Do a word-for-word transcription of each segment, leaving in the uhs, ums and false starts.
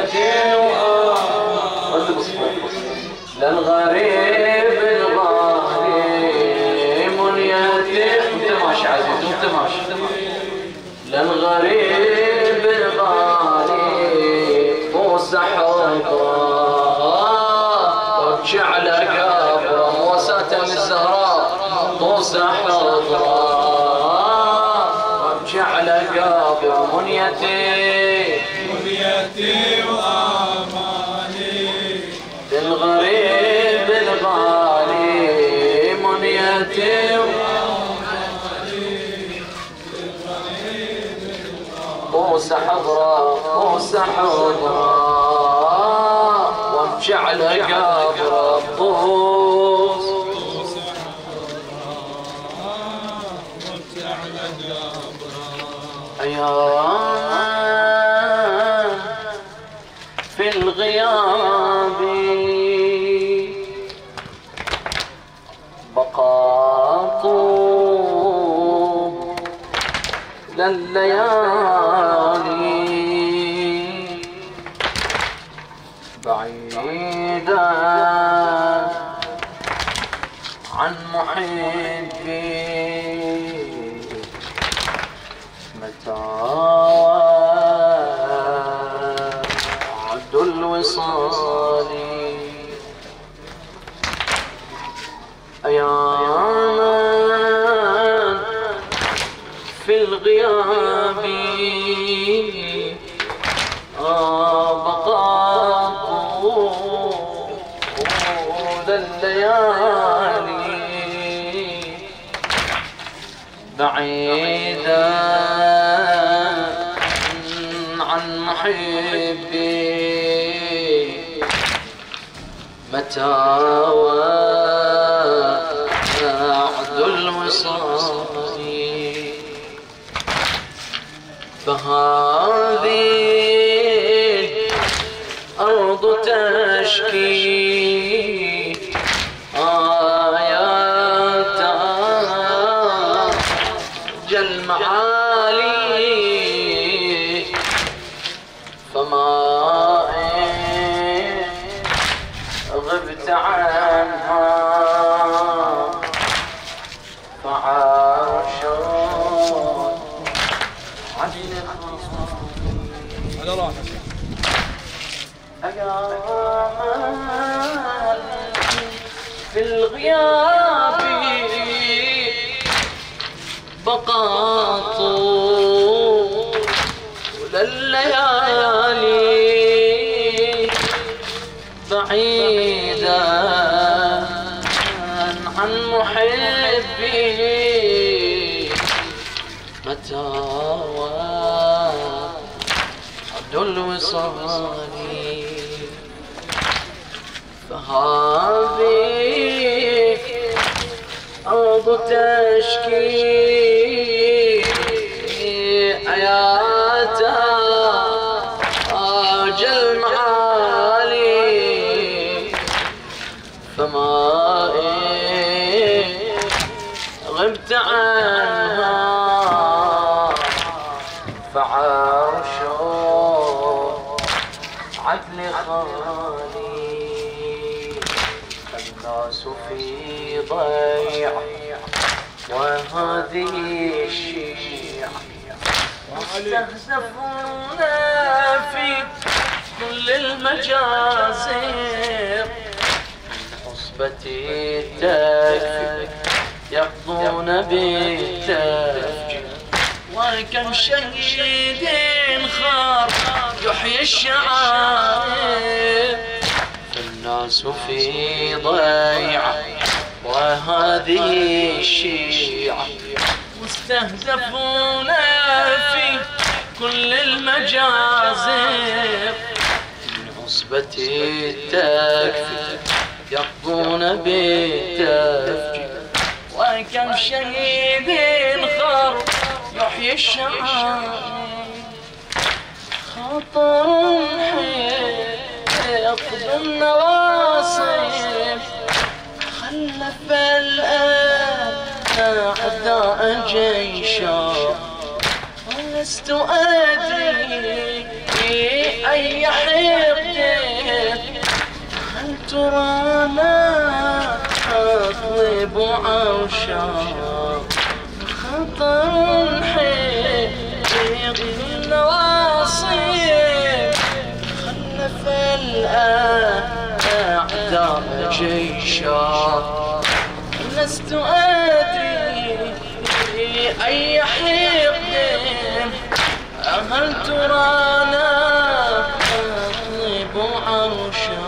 منيتي وآمال للغريب الغالي منيتي. وانت ماشي عزيز وانت ماشي. للغريب الغالي موسى حضره وابكي على قبره موسى الزهراء موسى حضره وابكي على قبره منيتي منيتي وآمالي للغريب الغالي منيتي موسى حضره موسى حضره وابكي على قبره الطوس أيام في الغياب بقى طوب لليالي بعيدا عن محبي متى وعد الوصال أياما في الغياب بقى طول الليالي بعيدا عن محبي متى وعد الوصال فهذه الأرض تشكي آياتها جل معالي فما إن غبت عنها فعاش على راحتك. أياما في الغياب بقى طول الليالي بعيدا عن محبي متى وعد الوصال فهذه أرض تشكي آياتها أجل معالي فما إن غبت عنها فعرش عدل خالي الناس في ضيع وهذه الشيعة مستهزفون في كل المجازر عصبة التكفير يقضون بالتفجير وكم شهيد خار يحيي الشعائر فالناس في ضيعة وهذه الشيعة مستهدفون في كل المجازر من عصبة التكفير يقضون بالتفجير وكم شهيد خار يحيي الشعائر خطر حقد النواصب خلف الأعداء جيشا ولست أدري أي حين ترانا أطلب عوشا خطر حيق النواصي خلف الأعداء جيشا لست أدري أي حقد هل ترانا أطلب عرشا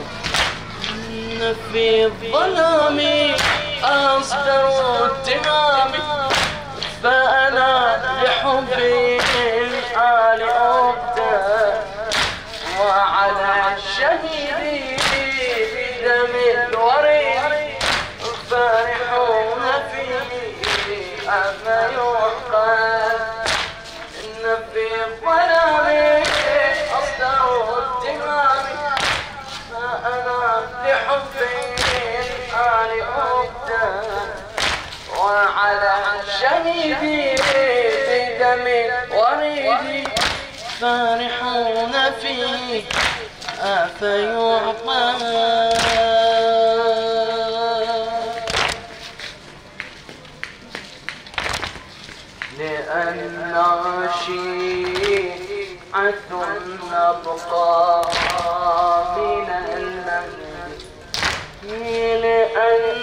في الظلام أصدر اتهامي فأنا بحبي الآل أبدأ وعلى الشهيد بدم الوريد فرحون فيه أما يعقل إن في الظلام أصدر اتهامي فأنا لحبي الآل أبدأ وعلى الشهيد بدم الوريد فرحون فيه أفيعقل لأن شيعة نبقى من المهد لأن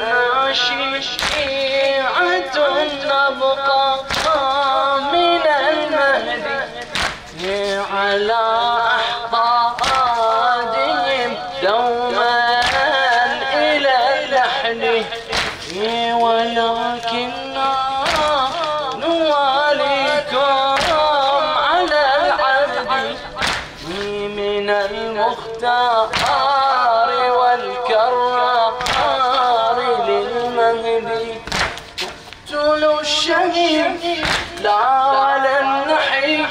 شيعة نبقى من المهد على أحضادهم دوما إلى اللحن ولكننا نواليكم على العهد من المختار والكرار للمهدي اقتلوا الشهيد لا على النحي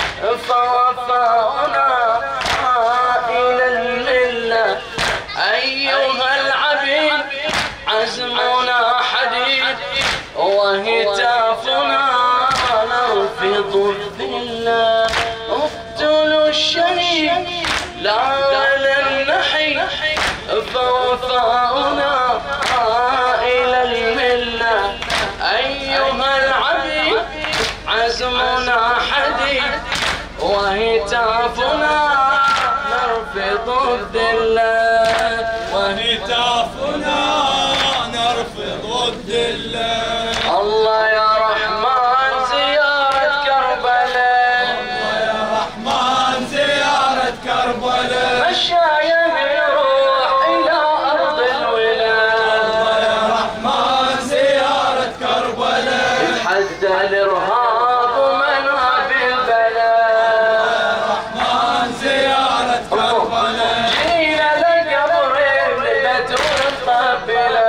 فوفانا إلى الملة أيها العبيد عزمنا حديد وهتافنا نرفض الذلة اقتلوا الشهيد لا على النحي فوفانا إلى الملة أيها العبيد عزمنا حديد وهتافنا نرفض الذلة وهتافنا نرفض الذلة. الله يا رحمن زيارة كربلاء الله يا رحمن زيارة كربلاء مشايم يروح إلى أرض الولاء الله يا رحمن زيارة كربلاء يتحدى الإرهاب ومنع بالبلاء جينا لقبر البتول الطبلة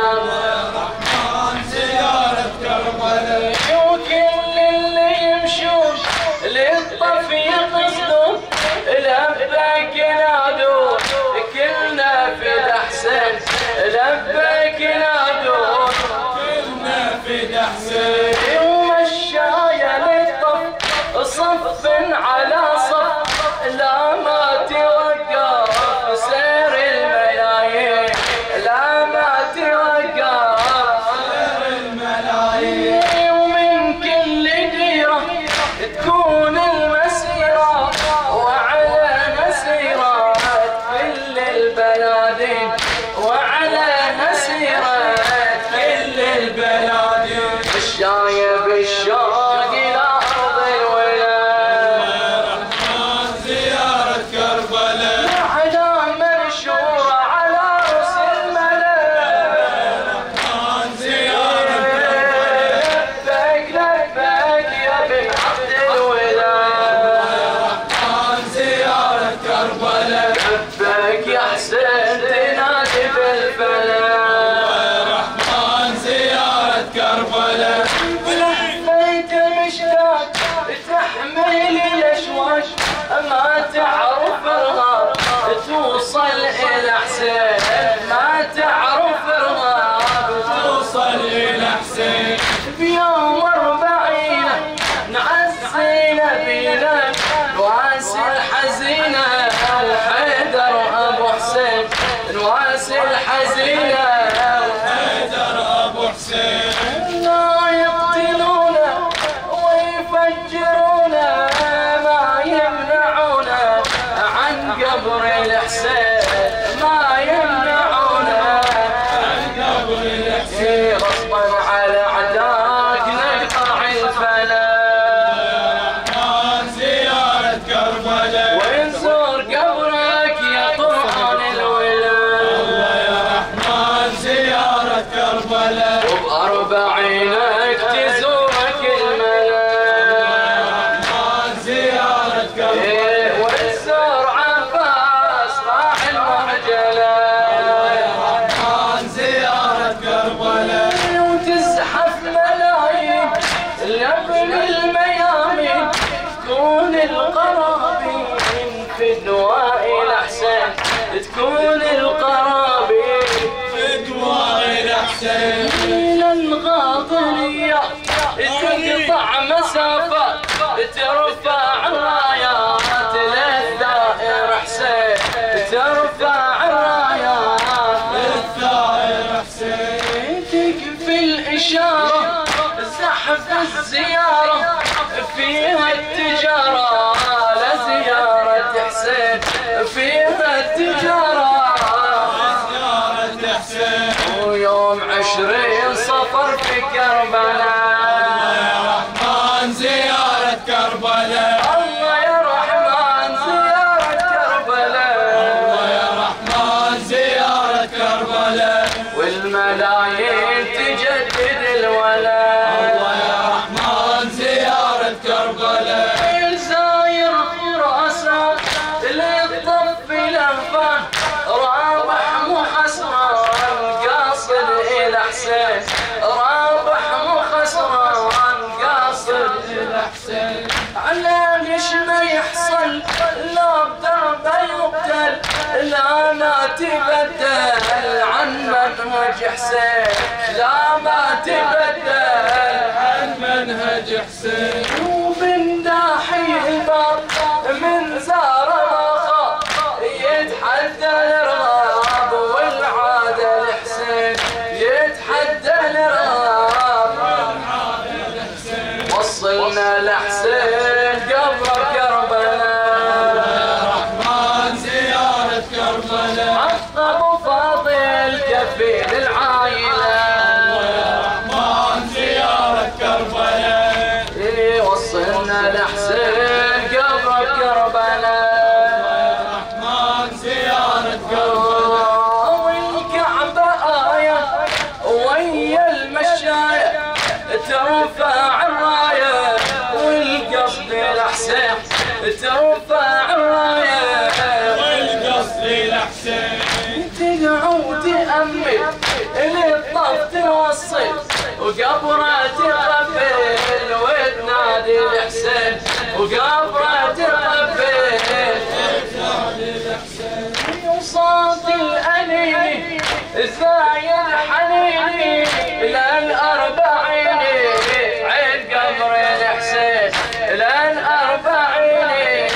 وكل اللي يمشون للطف يقصدون لبيك نادون كلنا في الأحسن لبيك نادون كلنا في الأحسن ومشايا للطف صف على صف لا ما توقف سير الملايين لا ما توقف سير الملايين ومن كل ديرة تكون المسيرة وعلى مسيرة كل البلادين وعلى مسيرة كل البلادين الشايب الشوق إلى أرض الولاء زيارة كربلاء أعلام منشورة على رأس الملاء زيارة لبيك لبيك يا بن عبد الولاء زيارة كربلاء لبيك يا حسين تنادي بالفلاح رحمن زيارة كربلاء لبيك مشتاق تحمل الأشواق ما تعرف الغار توصل إلى حسين ما تعرف الغار توصل إلى حسين بيوم أربعين نعزينا بينا نواسي الحزينة الحيدر أبو حسين حزينة حيدر ابو حسين لا يقتلونا ويفجرونا ما يمنعونا عن قبر الحسين ما يمنعونا عن قبر الحسين غصبا على عداك نقطع الفلا عن زيارة كربلاء ونزور قبرك يا قرآن الولا الله يا رحمن زيارة كربلاء وبأربعينك تزورك الملا عن زيارة كربلاء إيه وتزور عباس راح المرجلة عن زيارة كربلاء وتزحف ملايين لابن الميامين تكون القرابين في دواء الحسين تكون القرابين في دواء الحسين إلى الغاضرية تقطع مسافة ترفع الرايات للثائر حسين ترفع الرايات الثائر حسين تكفي الإشارة زحف الزيارة فيها التجارة لزيارة حسين فيها التجارة زيارة حسين ويوم عشرين صفر في كربلاء يا رحمن زيارة كربلاء الله يا رحمن زيارة كربلاء الله يا رحمن زيارة كربلاء والملايين تجدد الولاء الله يا رحمن زيارة كربلاء الزاير خراسان للطف الأنفان رابح مو خسران قاصد إلى حسين رابح مو خسران قاصد إلى حسين على ليش ما يحصل لا بدربه يقتل لا ما تبدل عن منهج حسين لا ما تبدل عن منهج حسين ومن داحي الباب من زار الأخا يتحدى الإرهاب والعادة الحسين يتحدى الإرهاب وصلنا لحسين قبر كربلاء رحمن زيارة كربلاء عقب فاضل كفيل العائلة رحمن زيارة كربلاء إيه وصلنا لحسين قبر كربلاء رحمن زيارة كربلاء والكعبة آية ويا المشاية ترفع الراية والقصد الحسين ترفع الراية والقصد الحسين تقعد تأمل للطف توصل وقبره تقبل وتنادي الحسين وقبره تقبل وصوت الأنيني زايد حنيني للأربعين عين قبر الحسين للأربعين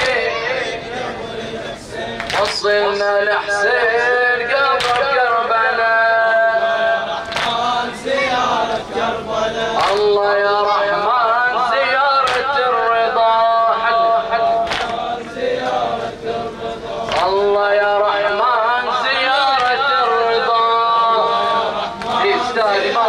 وصلنا لحسين قبر كربلاء رحمن زيارة كربلاء الله يا رحمن زيارة الرضا حل حل زيارة كربلاء الله يا رحمن زيارة الرضا يستاهل ما